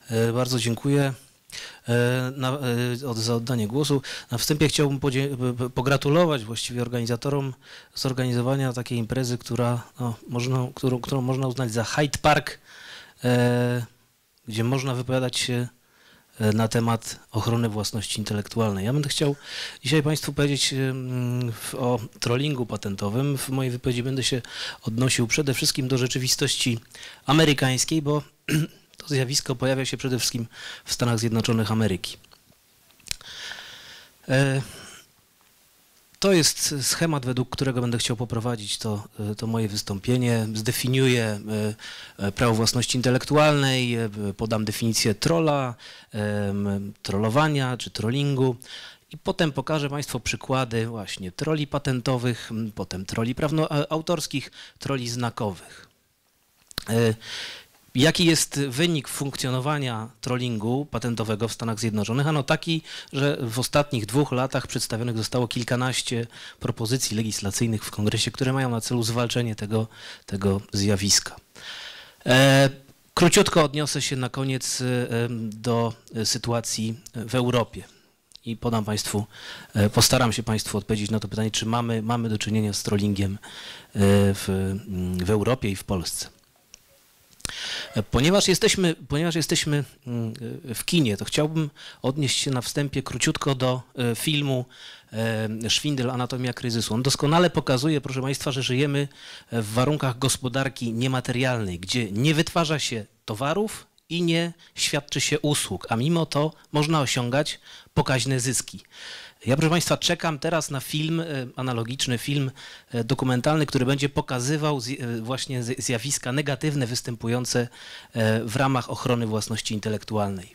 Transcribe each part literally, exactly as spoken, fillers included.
Bardzo dziękuję na, za oddanie głosu. Na wstępie chciałbym pogratulować właściwie organizatorom zorganizowania takiej imprezy, która, no, można, którą, którą można uznać za Hyde Park, gdzie można wypowiadać się na temat ochrony własności intelektualnej. Ja będę chciał dzisiaj Państwu powiedzieć o trollingu patentowym. W mojej wypowiedzi będę się odnosił przede wszystkim do rzeczywistości amerykańskiej, bo to zjawisko pojawia się przede wszystkim w Stanach Zjednoczonych Ameryki. To jest schemat, według którego będę chciał poprowadzić to, to moje wystąpienie. Zdefiniuję prawo własności intelektualnej, podam definicję trolla, trollowania czy trollingu i potem pokażę Państwu przykłady właśnie trolli patentowych, potem trolli prawnoautorskich, trolli znakowych. Jaki jest wynik funkcjonowania trollingu patentowego w Stanach Zjednoczonych? Ano taki, że w ostatnich dwóch latach przedstawionych zostało kilkanaście propozycji legislacyjnych w Kongresie, które mają na celu zwalczenie tego, tego zjawiska. E, króciutko odniosę się na koniec e, do sytuacji w Europie i podam Państwu, e, postaram się Państwu odpowiedzieć na to pytanie, czy mamy, mamy do czynienia z trollingiem e, w, w Europie i w Polsce. Ponieważ jesteśmy, ponieważ jesteśmy w kinie, to chciałbym odnieść się na wstępie króciutko do filmu Szwindel, anatomia kryzysu. On doskonale pokazuje, proszę Państwa, że żyjemy w warunkach gospodarki niematerialnej, gdzie nie wytwarza się towarów i nie świadczy się usług, a mimo to można osiągać pokaźne zyski. Ja, proszę Państwa, czekam teraz na film, analogiczny film dokumentalny, który będzie pokazywał właśnie zjawiska negatywne występujące w ramach ochrony własności intelektualnej.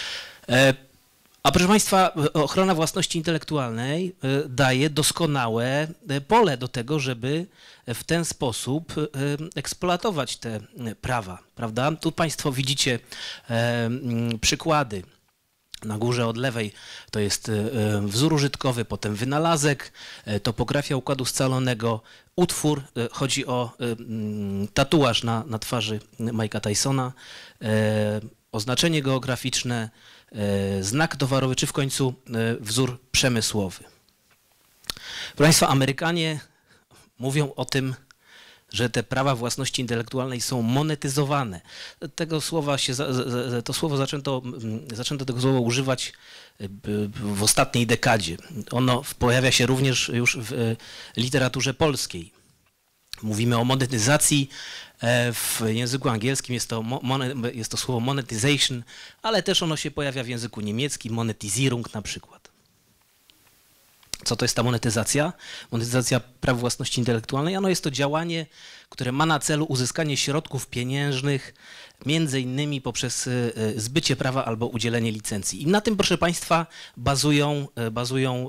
A proszę Państwa, ochrona własności intelektualnej daje doskonałe pole do tego, żeby w ten sposób eksploatować te prawa, prawda? Tu Państwo widzicie przykłady. Na górze od lewej to jest wzór użytkowy, potem wynalazek, topografia układu scalonego, utwór, chodzi o tatuaż na, na twarzy Mike'a Tysona, oznaczenie geograficzne, znak towarowy, czy w końcu wzór przemysłowy. Proszę Państwa, Amerykanie mówią o tym, że te prawa własności intelektualnej są monetyzowane. Tego słowa się, to słowo zaczęto, zaczęto tego słowa używać w ostatniej dekadzie. Ono pojawia się również już w literaturze polskiej. Mówimy o monetyzacji, w języku angielskim jest to, jest to słowo monetization, ale też ono się pojawia w języku niemieckim, monetizierung na przykład. Co to jest ta monetyzacja? Monetyzacja praw własności intelektualnej. Ano jest to działanie, które ma na celu uzyskanie środków pieniężnych, między innymi poprzez zbycie prawa albo udzielenie licencji. I na tym, proszę Państwa, bazują, bazują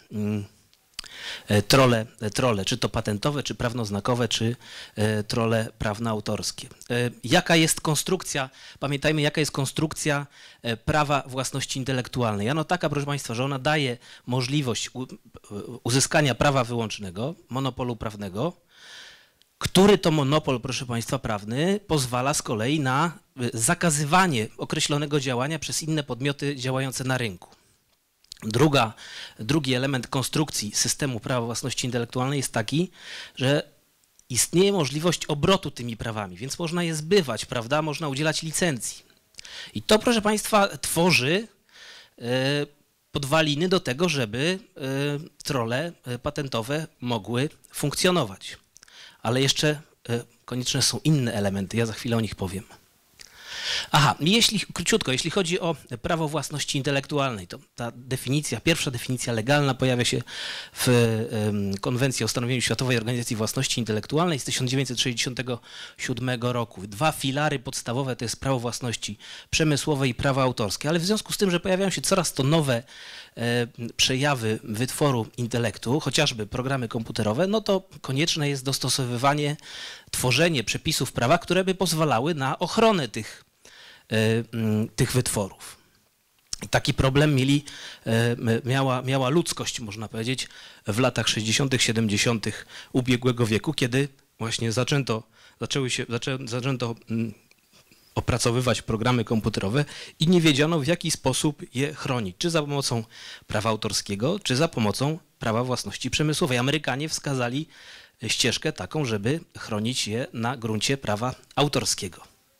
trolle, trolle, czy to patentowe, czy prawnoznakowe, czy trolle prawnoautorskie. Jaka jest konstrukcja, pamiętajmy, jaka jest konstrukcja prawa własności intelektualnej. Ano taka, proszę Państwa, że ona daje możliwość uzyskania prawa wyłącznego, monopolu prawnego, który to monopol, proszę Państwa, prawny pozwala z kolei na zakazywanie określonego działania przez inne podmioty działające na rynku. Druga, drugi element konstrukcji systemu prawa własności intelektualnej jest taki, że istnieje możliwość obrotu tymi prawami, więc można je zbywać, prawda? Można udzielać licencji. I to, proszę Państwa, tworzy podwaliny do tego, żeby trolle patentowe mogły funkcjonować. Ale jeszcze konieczne są inne elementy, ja za chwilę o nich powiem. Aha, jeśli, króciutko, jeśli chodzi o prawo własności intelektualnej, to ta definicja, pierwsza definicja legalna pojawia się w um, Konwencji o ustanowieniu Światowej Organizacji Własności Intelektualnej z tysiąc dziewięćset sześćdziesiątego siódmego roku. Dwa filary podstawowe to jest prawo własności przemysłowej i prawo autorskie, ale w związku z tym, że pojawiają się coraz to nowe e, przejawy wytworu intelektu, chociażby programy komputerowe, no to konieczne jest dostosowywanie, tworzenie przepisów prawa, które by pozwalały na ochronę tych tych wytworów. I taki problem mieli, miała, miała ludzkość, można powiedzieć, w latach sześćdziesiątych, siedemdziesiątych ubiegłego wieku, kiedy właśnie zaczęto, zaczęły się, zaczę, zaczęto opracowywać programy komputerowe i nie wiedziano, w jaki sposób je chronić. Czy za pomocą prawa autorskiego, czy za pomocą prawa własności przemysłowej. Amerykanie wskazali ścieżkę taką, żeby chronić je na gruncie prawa autorskiego.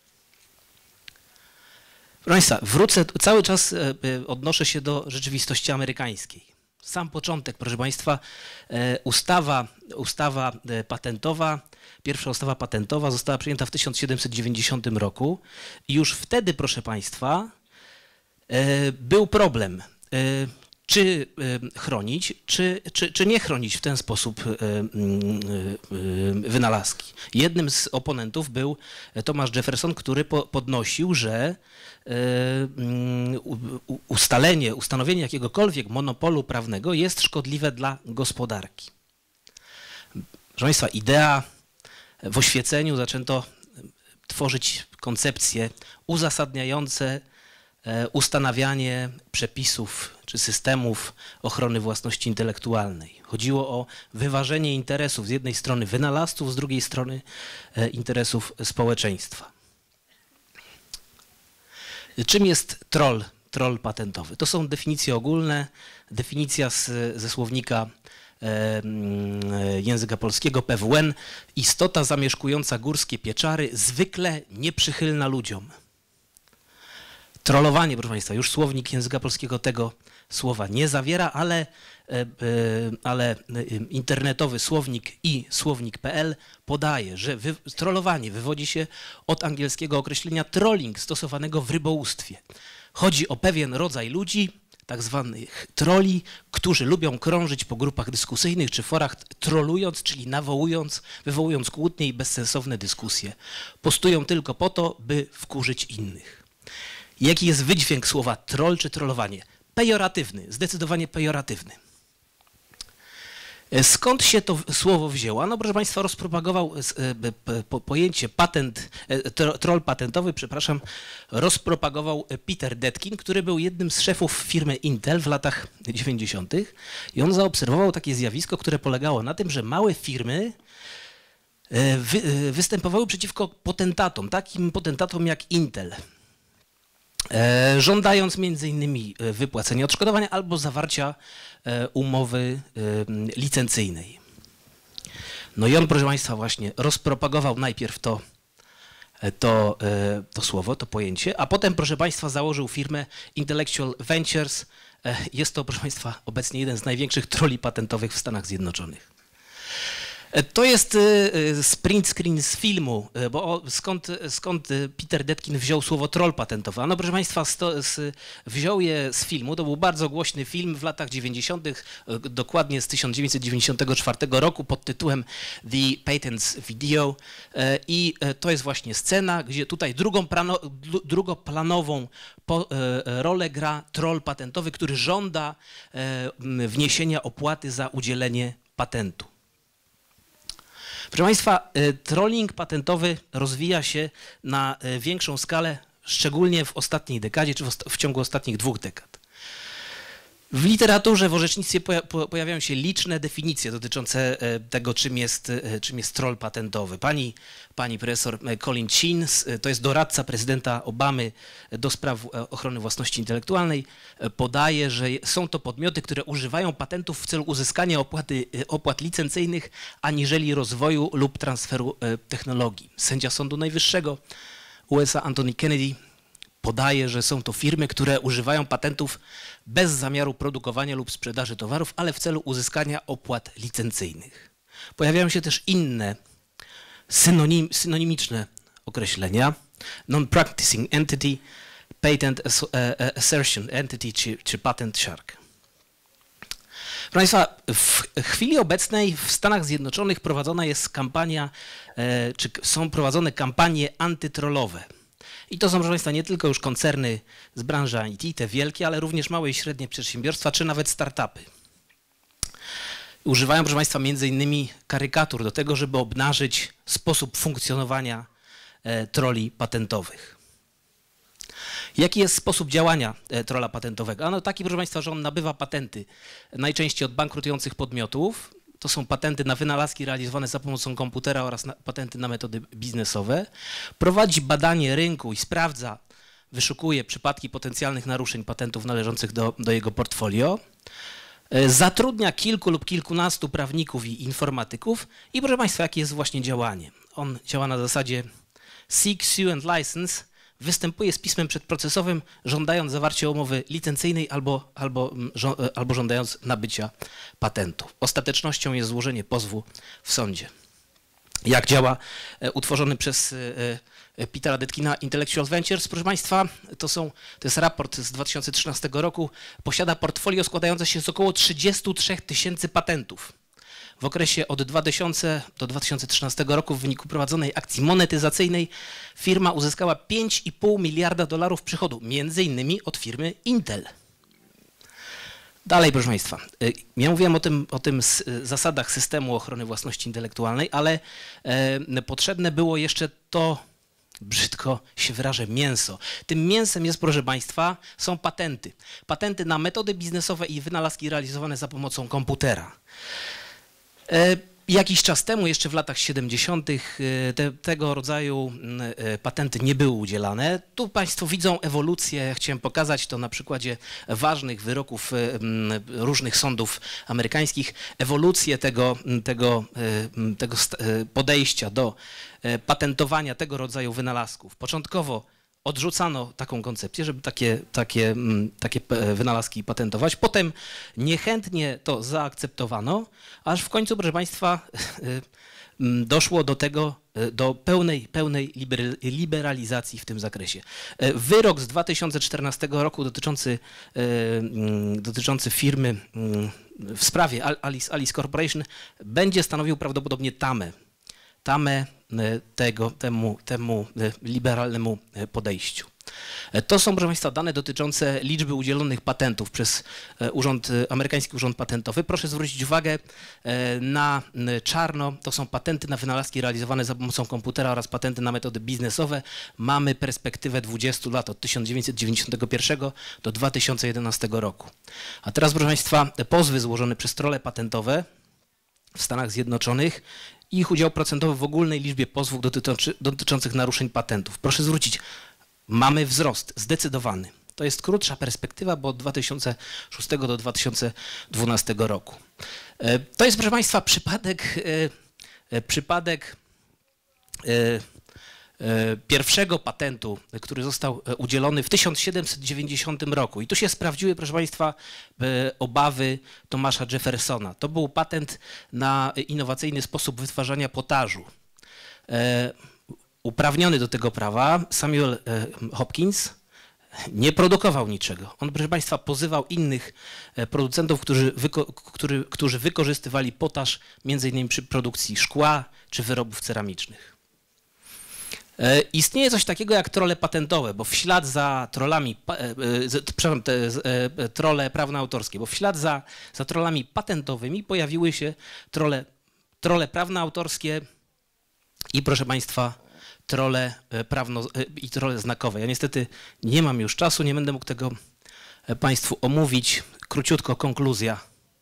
Proszę Państwa, wrócę, cały czas odnoszę się do rzeczywistości amerykańskiej. Sam początek, proszę Państwa, ustawa, ustawa patentowa, pierwsza ustawa patentowa została przyjęta w tysiąc siedemset dziewięćdziesiątym roku i już wtedy, proszę Państwa, był problem, czy chronić, czy, czy, czy nie chronić w ten sposób wynalazki. Jednym z oponentów był Thomas Jefferson, który podnosił, że ustalenie, ustanowienie jakiegokolwiek monopolu prawnego jest szkodliwe dla gospodarki. Proszę Państwa, idea w oświeceniu zaczęto tworzyć koncepcje uzasadniające ustanawianie przepisów czy systemów ochrony własności intelektualnej. Chodziło o wyważenie interesów z jednej strony wynalazców, z drugiej strony interesów społeczeństwa. Czym jest troll, troll patentowy? To są definicje ogólne, definicja z, ze słownika e, języka polskiego P W N. Istota zamieszkująca górskie pieczary, zwykle nieprzychylna ludziom. Trollowanie, proszę Państwa, już słownik języka polskiego tego słowa nie zawiera, ale, ale internetowy słownik i słownik kropka p l podaje, że wy, trollowanie wywodzi się od angielskiego określenia trolling stosowanego w rybołówstwie. Chodzi o pewien rodzaj ludzi, tak zwanych trolli, którzy lubią krążyć po grupach dyskusyjnych czy forach, trollując, czyli nawołując, wywołując kłótnie i bezsensowne dyskusje. Postują tylko po to, by wkurzyć innych. Jaki jest wydźwięk słowa troll czy trollowanie? Pejoratywny, zdecydowanie pejoratywny. Skąd się to słowo wzięło? No, proszę Państwa, rozpropagował pojęcie patent, troll patentowy, przepraszam, rozpropagował Peter Detkin, który był jednym z szefów firmy Intel w latach dziewięćdziesiątych. I on zaobserwował takie zjawisko, które polegało na tym, że małe firmy wy, występowały przeciwko potentatom, takim potentatom jak Intel, żądając między innymi wypłacenia odszkodowania albo zawarcia umowy licencyjnej. No i on, proszę Państwa, właśnie rozpropagował najpierw to, to, to słowo, to pojęcie, a potem, proszę Państwa, założył firmę Intellectual Ventures. Jest to, proszę Państwa, obecnie jeden z największych trolli patentowych w Stanach Zjednoczonych. To jest print screen z filmu, bo skąd, skąd Peter Detkin wziął słowo troll patentowy? No proszę Państwa, sto, z, wziął je z filmu, to był bardzo głośny film w latach dziewięćdziesiątych, dokładnie z tysiąc dziewięćset dziewięćdziesiątego czwartego roku pod tytułem The Patents Video i to jest właśnie scena, gdzie tutaj drugą plano, drugoplanową po, rolę gra troll patentowy, który żąda wniesienia opłaty za udzielenie patentu. Proszę Państwa, trolling patentowy rozwija się na większą skalę, szczególnie w ostatniej dekadzie, czy w ciągu ostatnich dwóch dekad. W literaturze, w orzecznictwie pojawiają się liczne definicje dotyczące tego, czym jest, czym jest troll patentowy. Pani, pani profesor Colin Chin, to jest doradca prezydenta Obamy do spraw ochrony własności intelektualnej, podaje, że są to podmioty, które używają patentów w celu uzyskania opłaty, opłat licencyjnych, aniżeli rozwoju lub transferu technologii. Sędzia Sądu Najwyższego U S A Anthony Kennedy podaje, że są to firmy, które używają patentów bez zamiaru produkowania lub sprzedaży towarów, ale w celu uzyskania opłat licencyjnych. Pojawiają się też inne synonim, synonimiczne określenia. Non-practicing entity, patent assertion entity czy, czy patent shark. Proszę Państwa, w chwili obecnej w Stanach Zjednoczonych prowadzona jest kampania, czy są prowadzone kampanie antytrollowe. I to są, proszę Państwa, nie tylko już koncerny z branży I T, te wielkie, ale również małe i średnie przedsiębiorstwa, czy nawet startupy. Używają, proszę Państwa, między innymi karykatur do tego, żeby obnażyć sposób funkcjonowania e, trolli patentowych. Jaki jest sposób działania e, trolla patentowego? Ano taki, proszę Państwa, że on nabywa patenty najczęściej od bankrutujących podmiotów, to są patenty na wynalazki realizowane za pomocą komputera oraz na, patenty na metody biznesowe. Prowadzi badanie rynku i sprawdza, wyszukuje przypadki potencjalnych naruszeń patentów należących do, do jego portfolio. Zatrudnia kilku lub kilkunastu prawników i informatyków i proszę Państwa, jakie jest właśnie działanie. On działa na zasadzie seek, sue and license, występuje z pismem przedprocesowym, żądając zawarcia umowy licencyjnej albo, albo, albo żądając nabycia patentu. Ostatecznością jest złożenie pozwu w sądzie. Jak działa utworzony przez Petera Detkina Intellectual Ventures, proszę Państwa, to, są, to jest raport z dwa tysiące trzynastego roku, posiada portfolio składające się z około trzydziestu trzech tysięcy patentów. W okresie od dwa tysiące do dwa tysiące trzynastego roku w wyniku prowadzonej akcji monetyzacyjnej firma uzyskała pięć i pół miliarda dolarów przychodu, między innymi od firmy Intel. Dalej, proszę Państwa, ja mówiłem o tym, o tym zasadach systemu ochrony własności intelektualnej, ale e, potrzebne było jeszcze to, brzydko się wyrażę, mięso. Tym mięsem jest, proszę Państwa, są patenty. Patenty na metody biznesowe i wynalazki realizowane za pomocą komputera. E, Jakiś czas temu, jeszcze w latach siedemdziesiątych, te, tego rodzaju patenty nie były udzielane. Tu Państwo widzą ewolucję, chciałem pokazać to na przykładzie ważnych wyroków różnych sądów amerykańskich, ewolucję tego, tego, tego podejścia do patentowania tego rodzaju wynalazków. Początkowo odrzucano taką koncepcję, żeby takie, takie, takie wynalazki patentować. Potem niechętnie to zaakceptowano, aż w końcu, proszę Państwa, doszło do tego, do pełnej, pełnej liberalizacji w tym zakresie. Wyrok z dwa tysiące czternastego roku dotyczący, dotyczący firmy w sprawie Alice, Alice Corporation będzie stanowił prawdopodobnie tamę. tamę tego, temu, temu liberalnemu podejściu. To są, proszę Państwa, dane dotyczące liczby udzielonych patentów przez Urząd, Amerykański Urząd Patentowy. Proszę zwrócić uwagę na czarno, to są patenty na wynalazki realizowane za pomocą komputera oraz patenty na metody biznesowe. Mamy perspektywę dwudziestu lat, od tysiąc dziewięćset dziewięćdziesiątego pierwszego do dwa tysiące jedenastego roku. A teraz, proszę Państwa, pozwy złożone przez trolle patentowe w Stanach Zjednoczonych i ich udział procentowy w ogólnej liczbie pozwów dotyczący, dotyczących naruszeń patentów. Proszę zwrócić, mamy wzrost zdecydowany. To jest krótsza perspektywa, bo od dwa tysiące szóstego do dwa tysiące dwunastego roku. To jest, proszę Państwa, przypadek, przypadek pierwszego patentu, który został udzielony w tysiąc siedemset dziewięćdziesiątym roku. I tu się sprawdziły, proszę Państwa, obawy Thomasa Jeffersona. To był patent na innowacyjny sposób wytwarzania potażu. Uprawniony do tego prawa Samuel Hopkins nie produkował niczego. On, proszę Państwa, pozywał innych producentów, którzy, wyko który, którzy wykorzystywali potaż między innymi przy produkcji szkła czy wyrobów ceramicznych. Istnieje coś takiego jak trolle patentowe, bo w ślad za trollami, przepraszam, te trolle prawno-autorskie, bo w ślad za, za trollami patentowymi pojawiły się trolle, trolle prawno-autorskie i, proszę Państwa, trolle prawno i trolle znakowe. Ja niestety nie mam już czasu, nie będę mógł tego Państwu omówić. Króciutko konkluzja.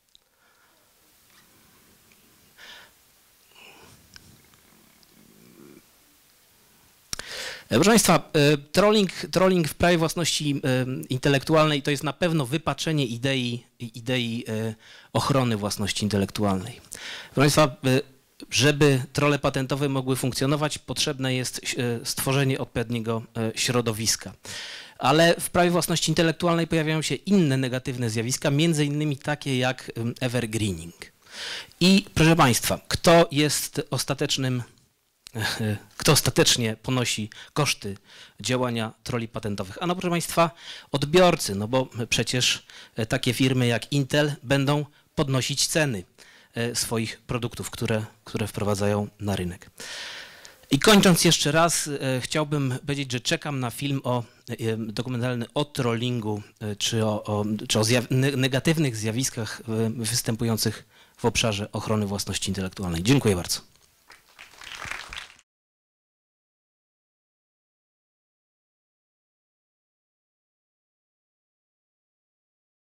Proszę Państwa, trolling, trolling w prawie własności intelektualnej to jest na pewno wypaczenie idei, idei ochrony własności intelektualnej. Proszę Państwa, żeby trolle patentowe mogły funkcjonować, potrzebne jest stworzenie odpowiedniego środowiska. Ale w prawie własności intelektualnej pojawiają się inne negatywne zjawiska, między innymi takie jak evergreening. I proszę Państwa, kto jest ostatecznym Kto ostatecznie ponosi koszty działania trolli patentowych? Ano, proszę Państwa, odbiorcy, no bo przecież takie firmy jak Intel będą podnosić ceny swoich produktów, które, które wprowadzają na rynek. I kończąc jeszcze raz, chciałbym powiedzieć, że czekam na film o, dokumentalny o trollingu, czy o, o, czy o zjaw negatywnych zjawiskach występujących w obszarze ochrony własności intelektualnej. Dziękuję bardzo.